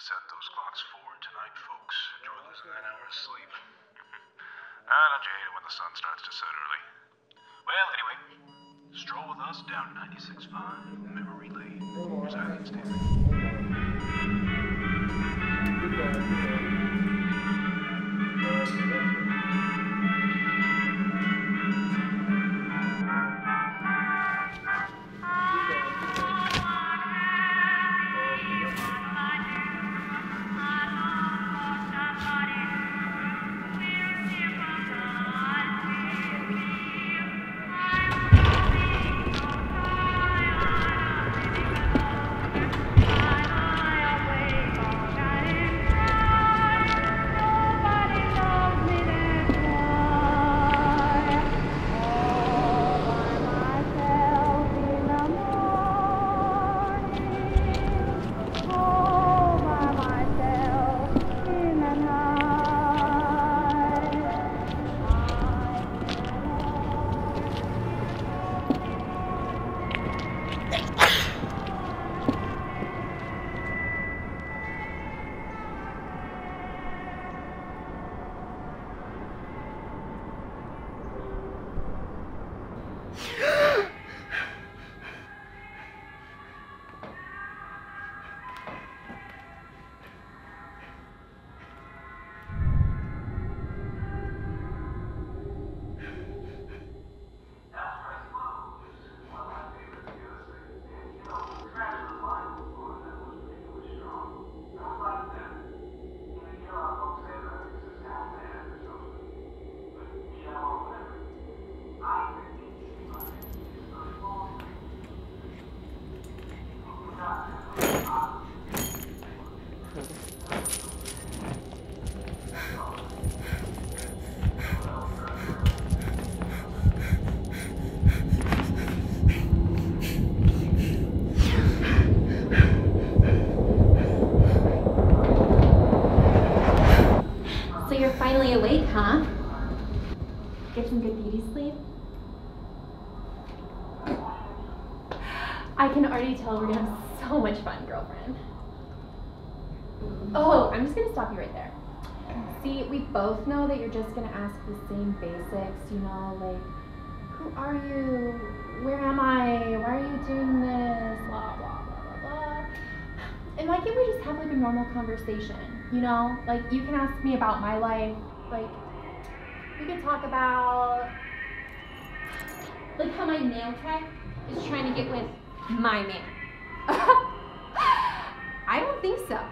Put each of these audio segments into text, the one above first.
set those clocks forward tonight, folks. Enjoy losing that hour of sleep. Don't you hate it when the sun starts to set early? Well, anyway, stroll with us down 96.5 Memory Lane. Here's Eileen Stanley. Finally awake, huh? Get some good beauty sleep? I can already tell we're gonna have so much fun, girlfriend. Oh, I'm just gonna stop you right there. See, we both know that you're just gonna ask the same basics, you know, like, who are you? Where am I? Why are you doing this? Blah, blah, blah, blah, blah. And why can't we just have like a normal conversation? You know, like you can ask me about my life, like we could talk about like how my nail tech is trying to get with my man. I don't think so.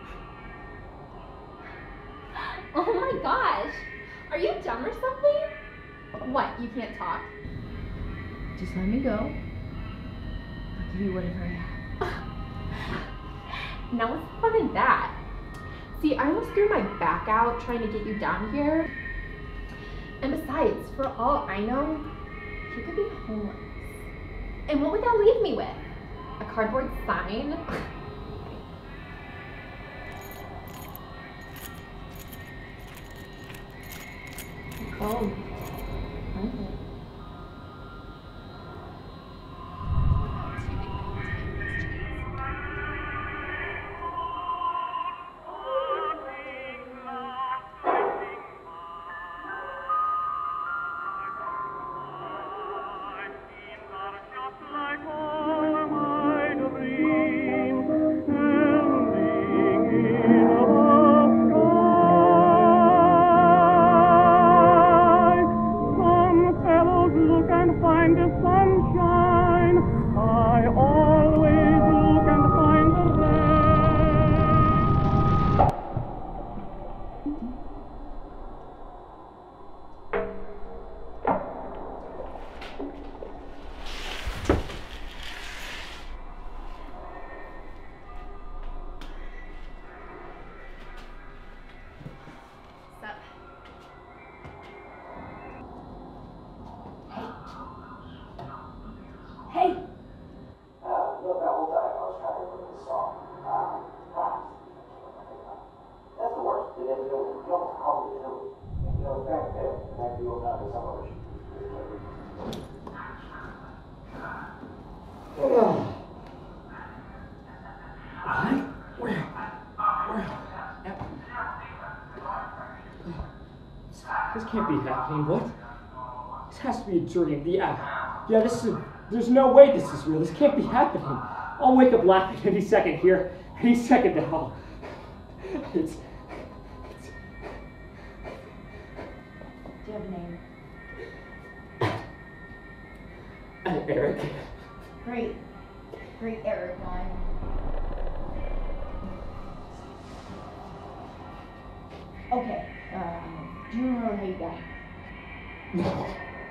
Oh my gosh, are you dumb or something? What, you can't talk? Just let me go. I'll give you whatever I have. Now what's the fun in that? See, I almost threw my back out trying to get you down here. And besides, for all I know, you could be homeless. And what would that leave me with? A cardboard sign? Oh. Okay. This can't be happening. What? This has to be a dream. Yeah, there's no way this is real. This can't be happening. I'll wake up laughing any second here, any second now. It's... Do you have a name? Eric. Great, Eric. Okay, do you remember how you died? No.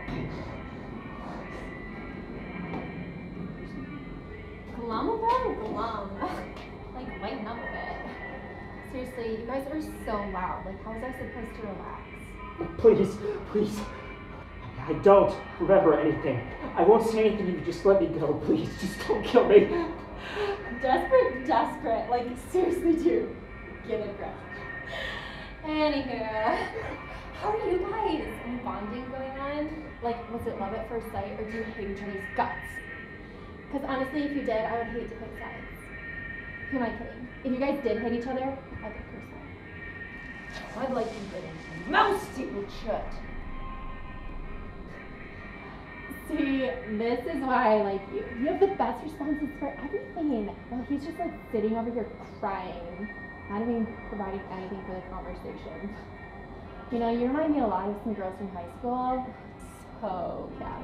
Glum about or glum? Like, lighten up a bit. Seriously, you guys are so loud. Like, how was I supposed to relax? Please. I don't remember anything. I won't say anything if you just let me go, please. Just don't kill me. Desperate. Like, seriously, dude. Get a grip. Anywho, how are you guys? Any bonding going on? Like, was it love at first sight, or do you hate each other's guts? Because honestly, if you did, I would hate to pick sides. Who am I kidding? If you guys did hate each other, I'd pick your side. I'd like you didn't. Most people should. See, this is why I like you. You have the best responses for everything. Well, he's just like sitting over here crying, not even providing anything for the conversation. You know, you remind me a lot of some girls from high school. So catty.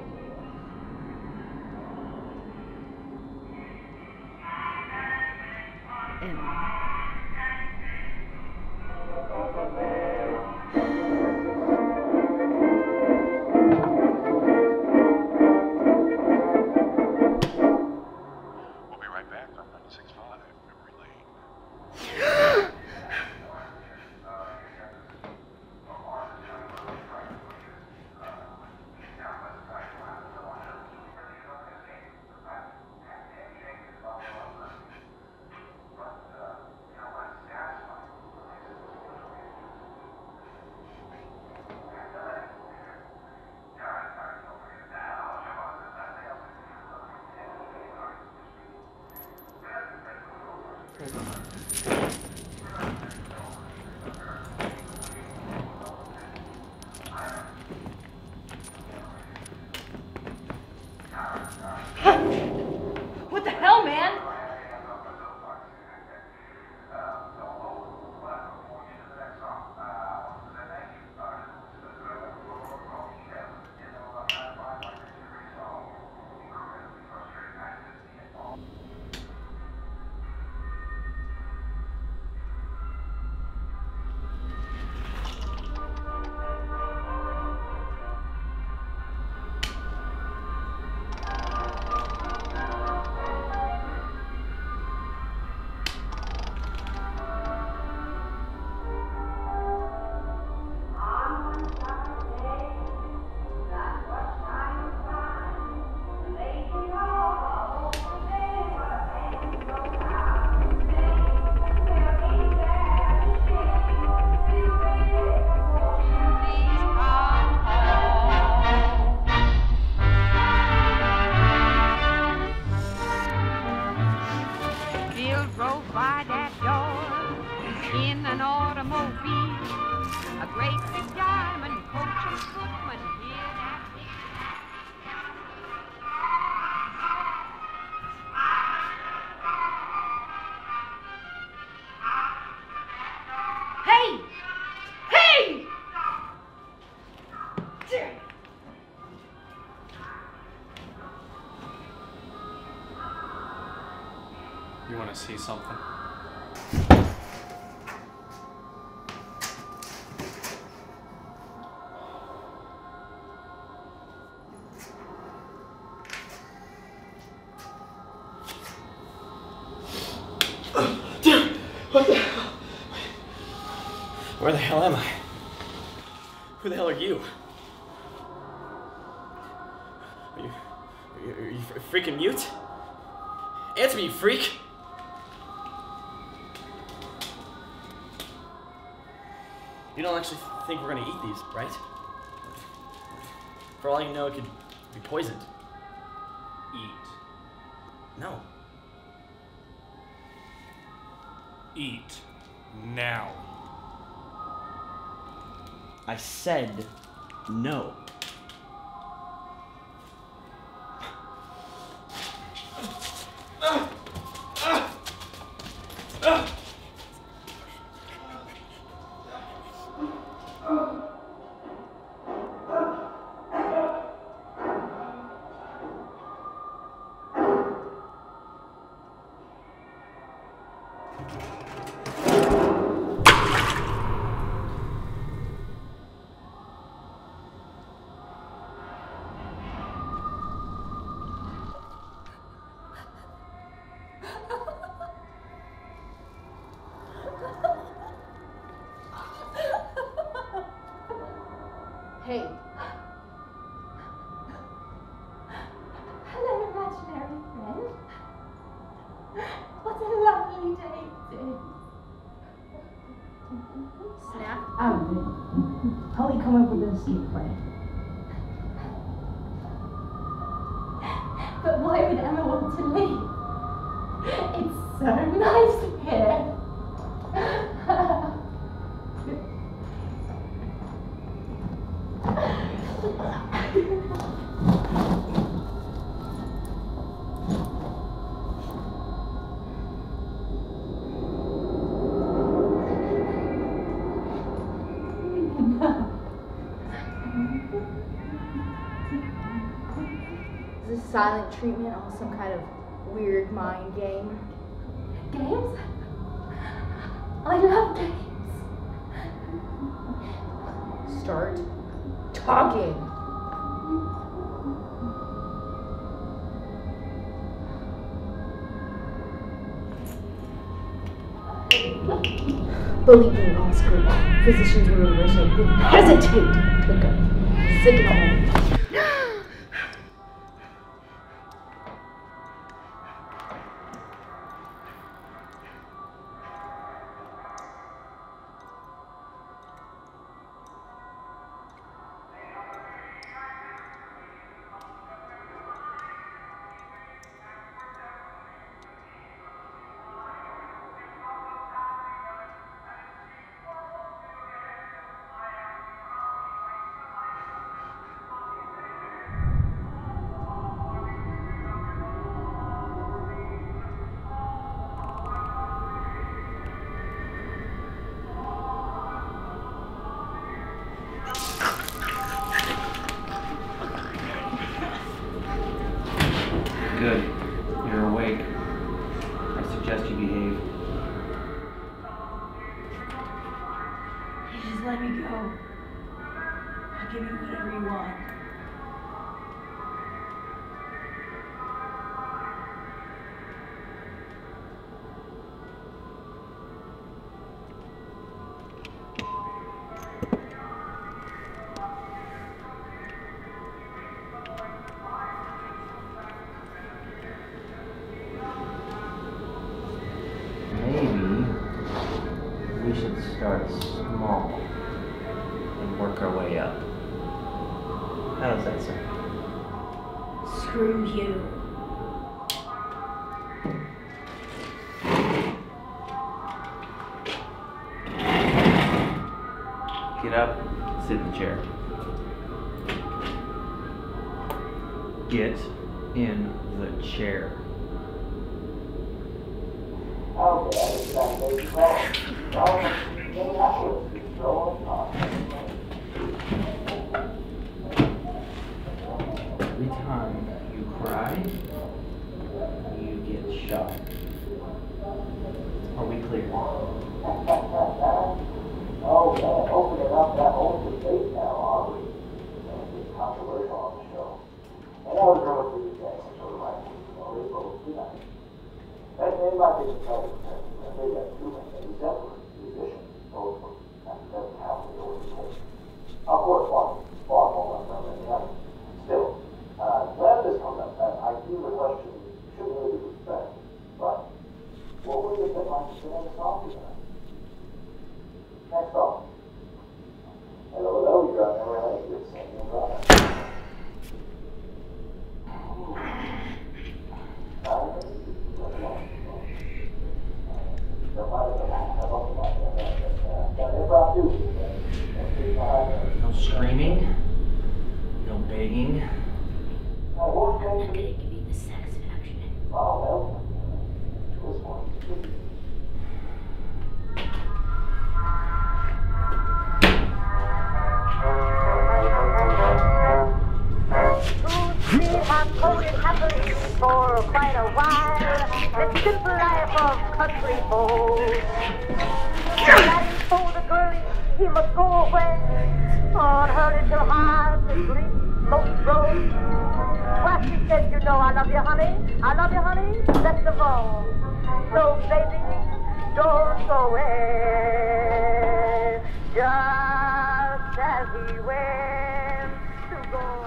We'll be right back on 96.5 Memory Lane. What the hell, man? You want to see something? Dude, what the hell? Where the hell am I? Who the hell are you? Are you freaking mute? Answer me, you freak! You don't actually think we're gonna eat these, right? For all you know, it could be poisoned. Eat. No. Eat. Now. I said no. Hey. Hello, imaginary friend. What a lovely day it is. Snack? Holly, come up with an escape plan. But why would Emma want to leave? It's so nice here. Is this silent treatment all some kind of weird mind game? Games? I love games. Start talking. Believe me, law school, physicians were originally didn't hesitate to go signal. Good. You're awake. I suggest you behave. Just let me go. I'll give you whatever you want. Maybe we should start small and work our way up. How does that sound? Screw you. Get up, sit in the chair. Get in the chair. Every time you cry, you get shot. Are we clear? Oh, man, opening up that whole debate now, are we? It's controversial on the show. And I was going through these guys, sort of like, they both tonight. And they might be entitled to that. They got two men, and he's definitely a musician, both of them. And he doesn't have to go with the Of course, far more than the other. Still, glad this comes up. I do the question, should really be respect. But, what would you think like to sit in the song tonight? Next off. Hello, you're on the right. You're singing about it. There might have been a lot of that, but impromptu. Have coasted happily for quite a while. The simple life of country folk. Daddy told the girlie he must go away on her little heart to drink most road. Well, she said, you know I love you, honey, best of all. So, baby, don't go away, just as he went to go.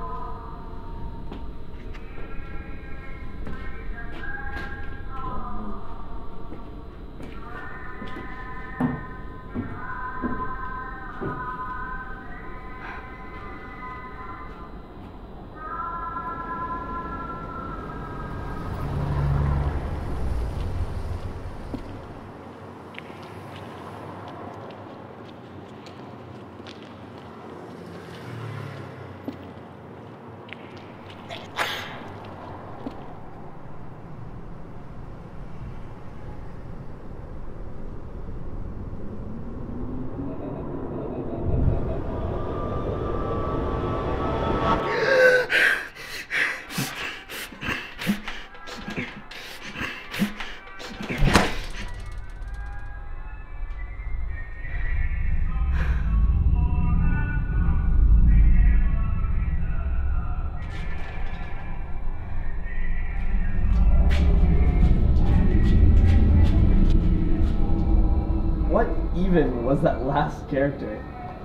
Even was that last character?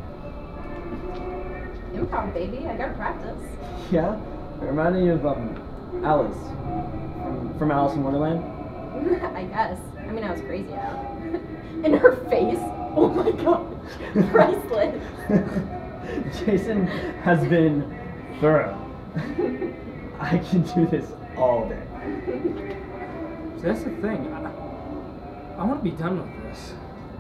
Improv, baby. I gotta practice. Yeah? It reminded me of Alice from Alice in Wonderland. I guess. I mean, I was crazy now. And her face. Oh my gosh. Priceless. Jason has been thorough. I can do this all day. So that's the thing. I want to be done with this.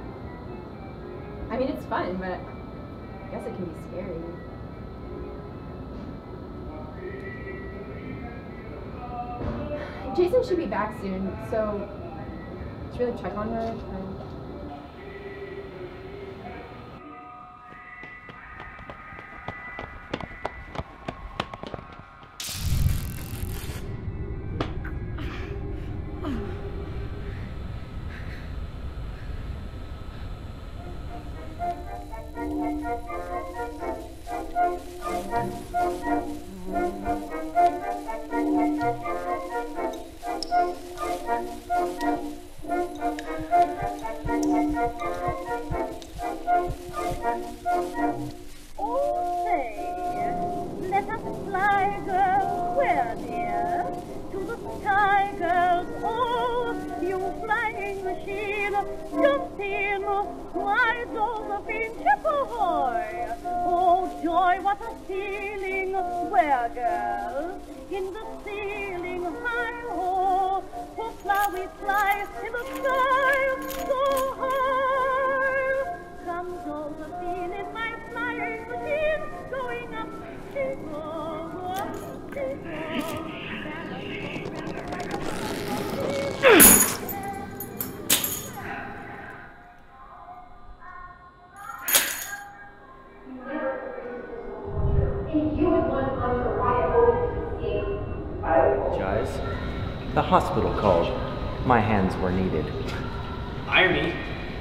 I mean, it's fun, but I guess it can be scary. Jason should be back soon, so should we like check on her? The hospital called. My hands were needed. Irony.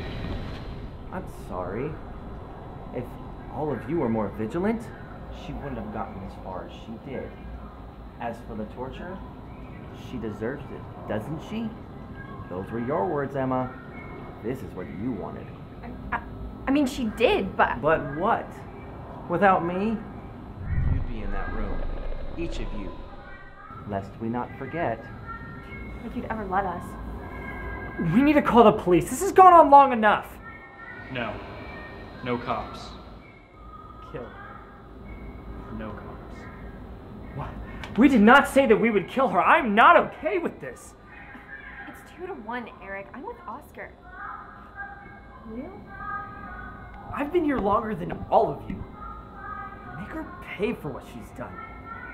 I'm sorry. If all of you were more vigilant, she wouldn't have gotten as far as she did. As for the torture, she deserves it, doesn't she? Those were your words, Emma. This is what you wanted. I mean, she did, but... But what? Without me, you'd be in that room. Each of you. Lest we not forget. If you'd ever let us. We need to call the police. This has gone on long enough. No. No cops. Kill. No cops. What? We did not say that we would kill her. I'm not okay with this. It's 2-1, Eric. I'm with Oscar. You? I've been here longer than all of you. Make her pay for what she's done.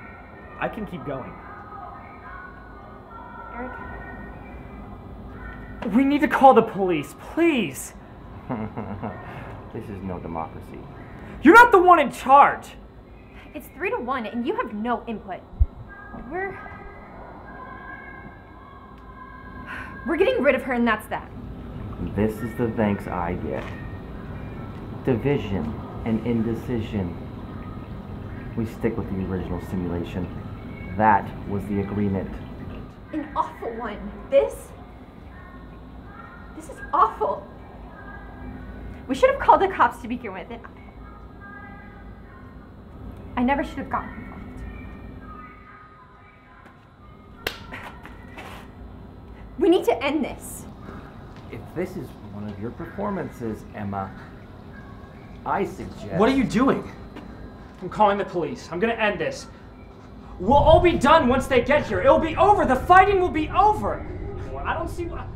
I can keep going. Eric, We need to call the police, please. This is no democracy. You're not the one in charge. It's 3-1 and you have no input. We're getting rid of her and that's that. This is the thanks I get. Division and indecision. We stick with the original simulation. That was the agreement. An awful one. This is awful. We should have called the cops to begin with. I never should have gotten involved. We need to end this. If this is one of your performances, Emma, I suggest... What are you doing? I'm calling the police. I'm gonna end this. We'll all be done once they get here. It'll be over. The fighting will be over. I don't see what...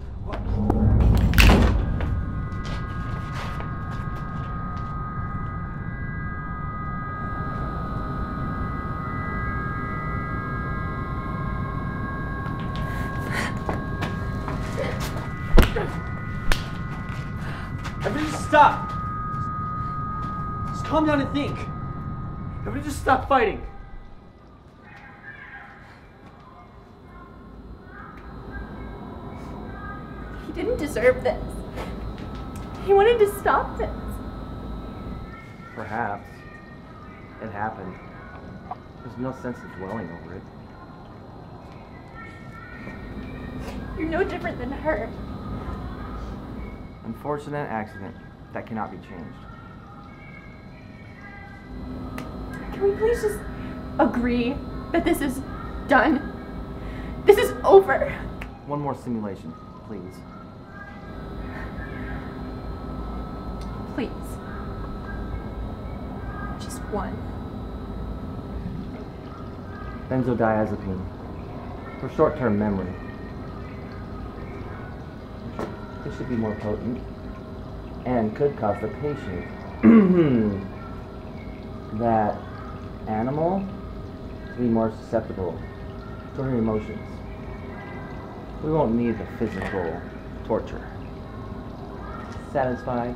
Everybody just stop. Just calm down and think. Everybody just stop fighting. He didn't deserve this. He wanted to stop this. Perhaps. It happened. There's no sense of dwelling over it. You're no different than her. Unfortunate accident that cannot be changed. Can we please just agree that this is done? This is over. One more simulation, please. Please. Just one. Benzodiazepine. For short-term memory. This should be more potent. And could cause the patient that animal to be more susceptible to her emotions. We won't need the physical torture. Satisfied?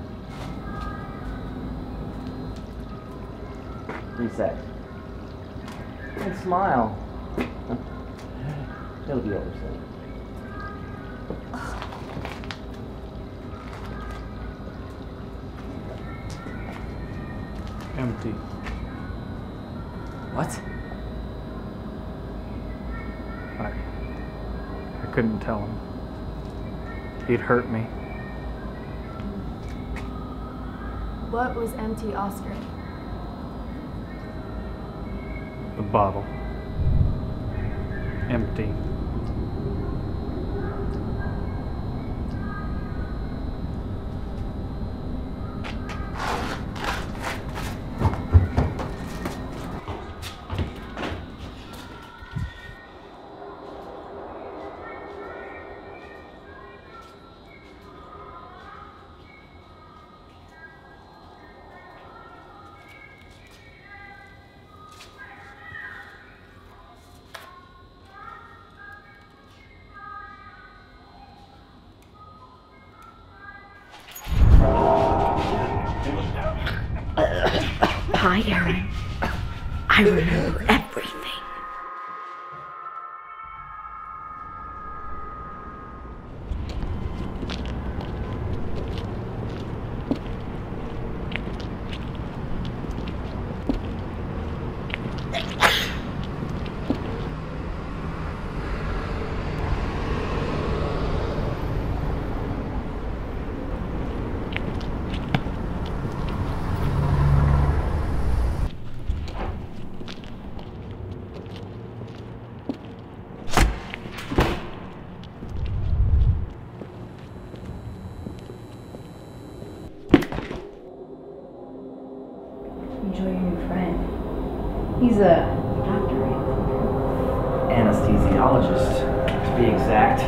Reset. And smile. It'll be over soon. Empty. What? I couldn't tell him. He'd hurt me. What was empty, Oscar? The bottle. Empty. Hi, Aaron. I remember everything. Enjoy your new friend. He's a doctor, right? Anesthesiologist, to be exact.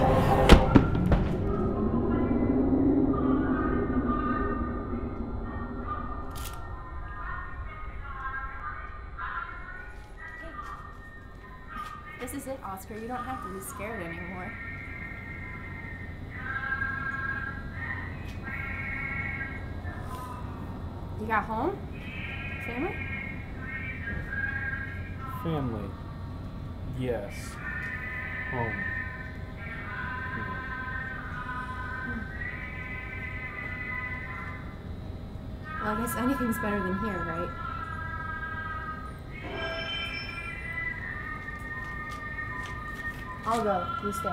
This is it, Oscar. You don't have to be scared anymore. got home? Family? Family. Yes. Home. Well, I guess anything's better than here, right? I'll go. You stay.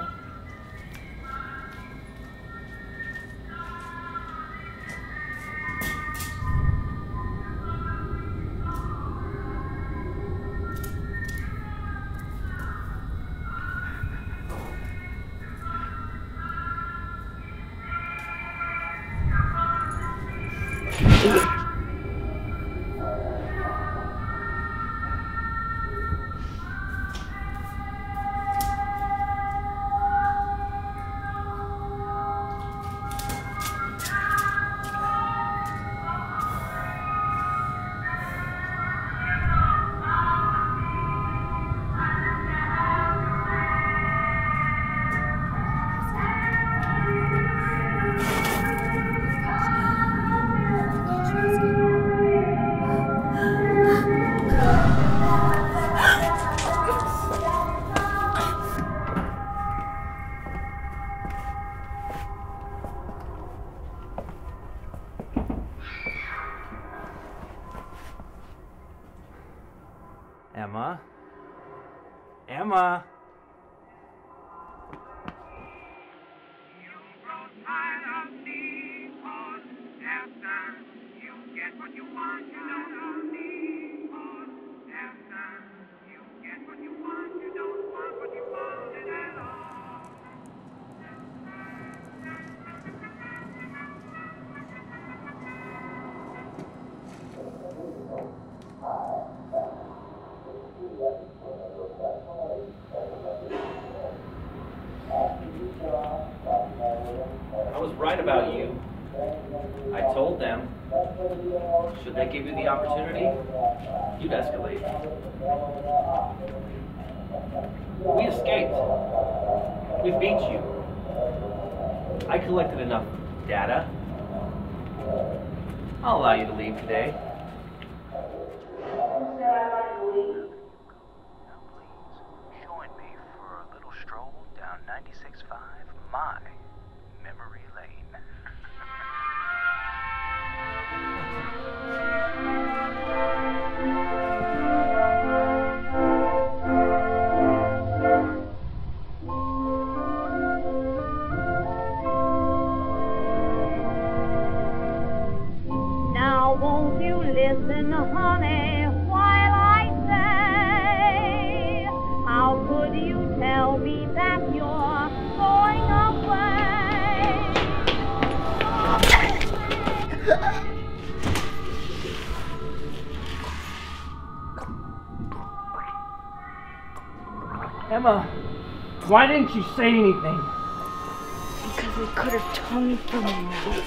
Emma? Emma? I was right about you. I told them, should they give you the opportunity, you'd escalate. We escaped. We beat you. I collected enough data. I'll allow you to leave today. Join me for a little stroll down 96.5 My Memory Lane. Now won't you listen, honey, while I say, how could you tell me that you're going away? Emma, why didn't you say anything? Because we could have toned from you.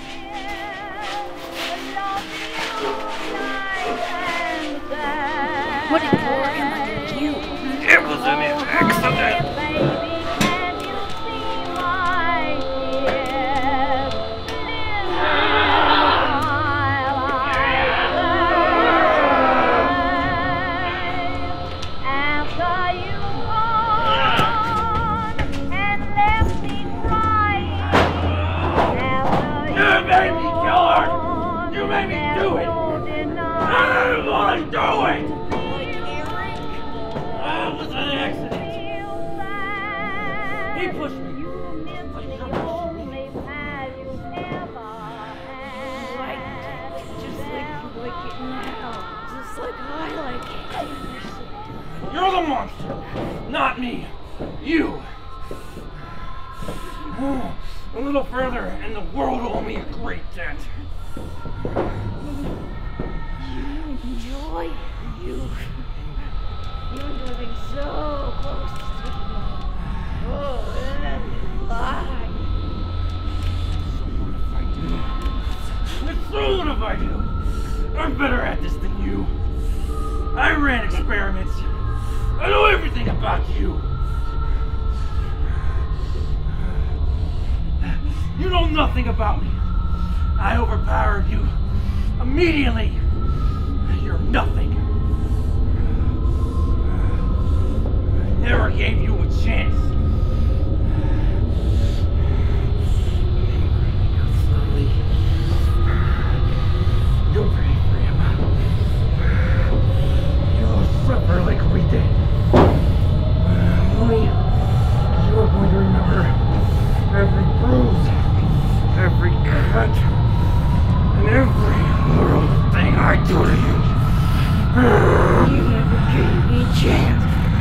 What did poor Emma do? It was an accident. You made me kill her! You made me do it! I didn't want to do it! It was an accident. He pushed me. Just like I like it. You're the monster, not me. You. A little further, and the world will owe me a great debt. You enjoy being so close to me. Oh, and bye. So what if I do? I'm better at this than you. I ran experiments. I know everything about you. You know nothing about me. I overpowered you. Immediately! You're nothing. I never gave you a chance. Slowly. You'll pay for him. You'll suffer like we did. Only you're going to remember every bruise, every cut, and every little thing I do to you. You never gave me a chance.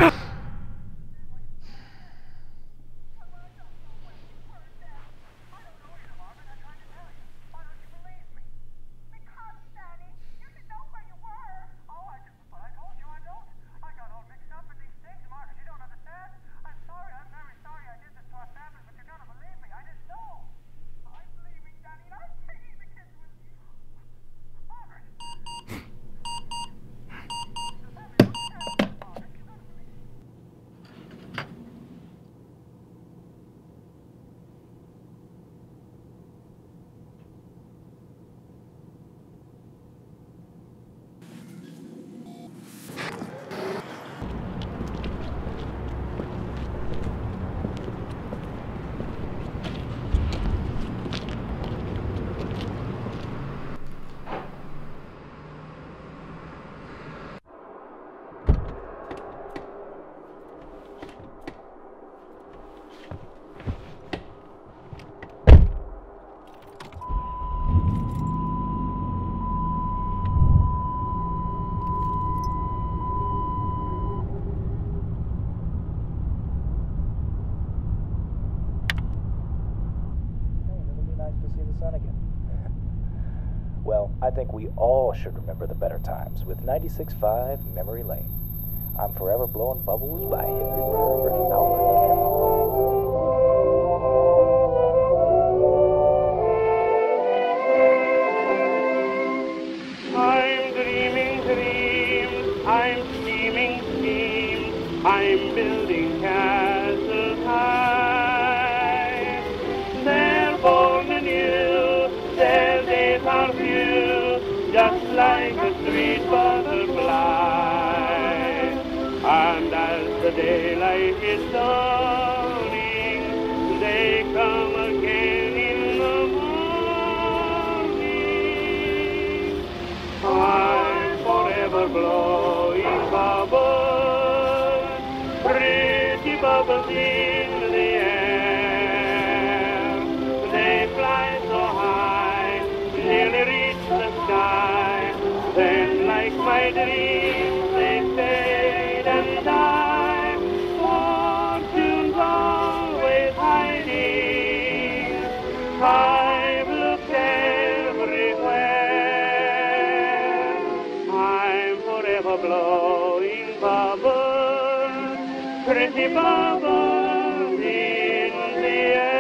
Well, I think we all should remember the better times with 96.5 Memory Lane. I'm Forever Blowing Bubbles by Henry Brewer and Albert Campbell. I'm dreaming dreams, I'm scheming schemes, I'm building castles high. They're born anew, their days are few, just like a sweet butterfly. And as the daylight is dawning, they come again in the morning. I'm forever blowing bubbles, pretty bubbles in the air. They fly so high, nearly reach the sky. Then, like my dreams, they fade and die. Fortune's always hiding. I've looked everywhere. I'm forever blowing bubbles, pretty bubbles in the air.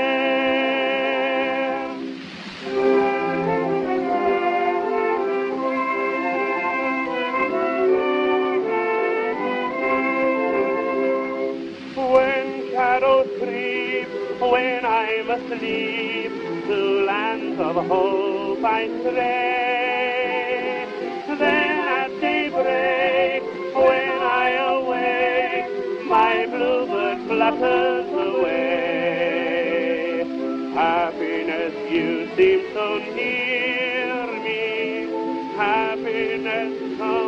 When shadows creep, when I'm asleep, to lands of hope I stray. Then at daybreak, when I awake, my bluebird flutters away. Happiness, you seem so near me. Happiness, come